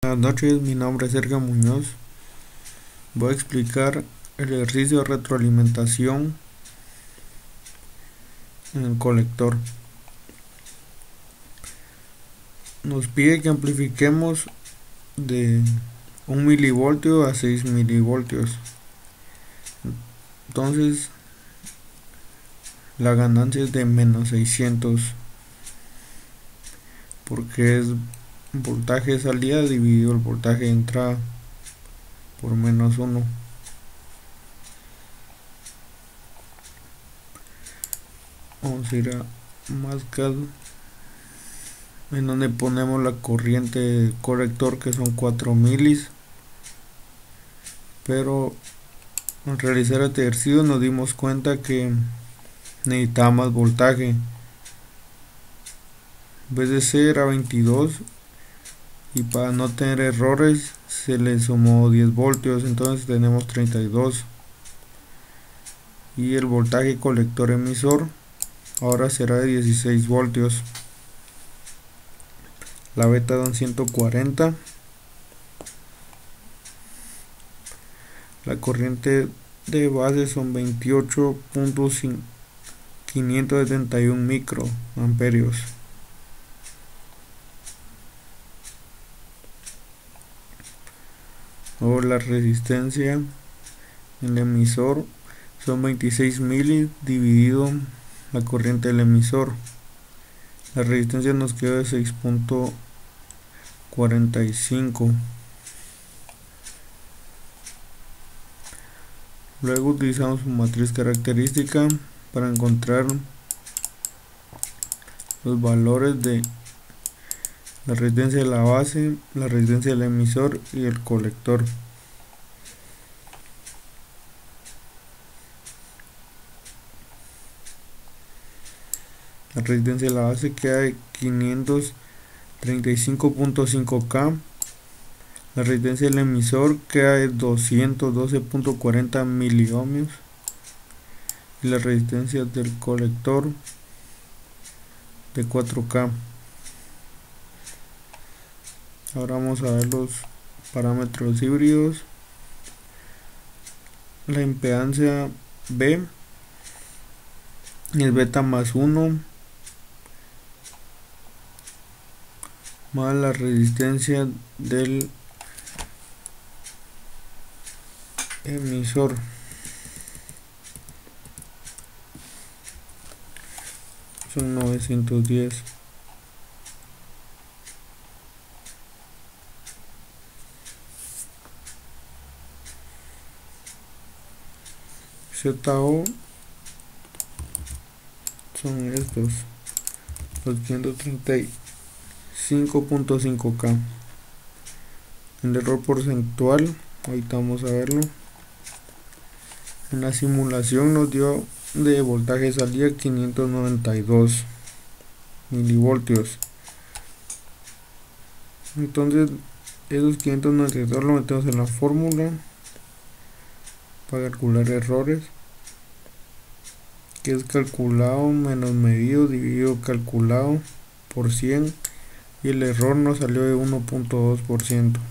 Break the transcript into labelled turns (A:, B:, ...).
A: Buenas noches, mi nombre es Sergio Muñoz. Voy a explicar el ejercicio de retroalimentación en el colector. Nos pide que amplifiquemos de 1 milivoltio a 6 milivoltios. Entonces la ganancia es de menos 600 porque es voltaje de salida dividido el voltaje de entrada por menos 1. Vamos a ir a MATLAB, en donde ponemos la corriente del colector, que son 4 milis, pero al realizar este ejercicio nos dimos cuenta que necesitaba más voltaje. En vez de ser a 22, y para no tener errores se le sumó 10 voltios, entonces tenemos 32. Y el voltaje colector emisor ahora será de 16 voltios. La beta dan 140. La corriente de base son 28.571 microamperios. Luego la resistencia en el emisor son 26 mili dividido la corriente del emisor. La resistencia nos queda de 6.45. Luego utilizamos su matriz característica para encontrar los valores de la resistencia de la base, la resistencia del emisor y el colector. La resistencia de la base queda de 535.5K. La resistencia del emisor queda de 212.40 miliohmios. Y la resistencia del colector de 4K. Ahora vamos a ver los parámetros híbridos. La impedancia B es beta más 1 más la resistencia del emisor, son 910. ZO son estos, 235.5K. El error porcentual, ahorita vamos a verlo. En la simulación nos dio de voltaje de salida 592 milivoltios. Entonces esos 592 lo metemos en la fórmula para calcular errores, que es calculado menos medido dividido calculado por 100, y el error nos salió de 1.2%.